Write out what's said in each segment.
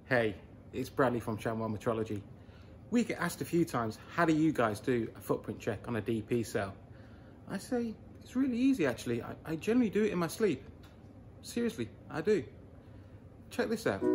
Hey, it's Bradley from Channel Metrology. We get asked a few times, how do you guys do a footprint check on a DP cell? I say, it's really easy actually. I generally do it in my sleep. Seriously, I do. Check this out.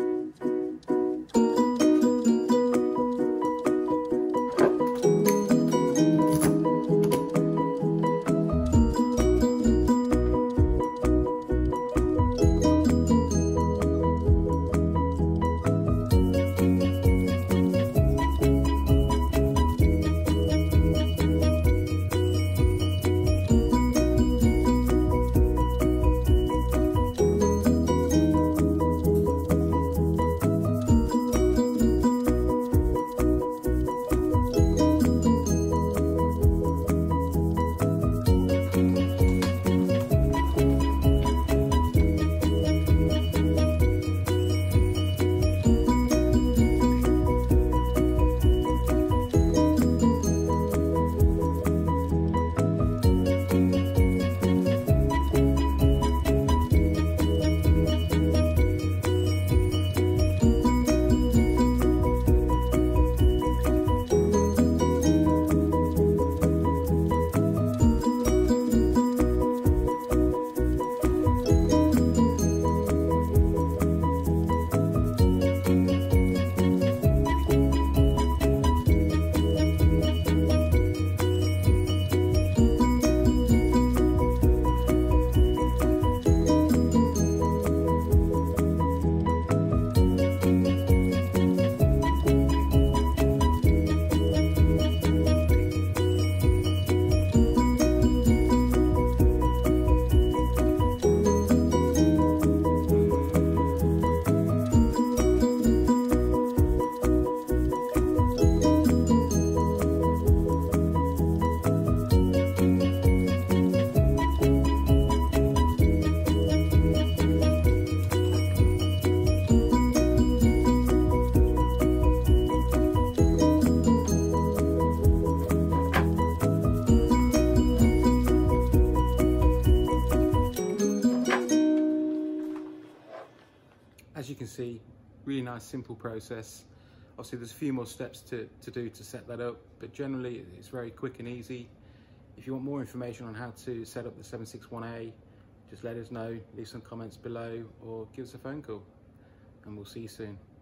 As you can see, really nice, simple process. Obviously there's a few more steps to do to set that up, but generally it's very quick and easy. If you want more information on how to set up the 761A, just let us know, leave some comments below or give us a phone call, and we'll see you soon.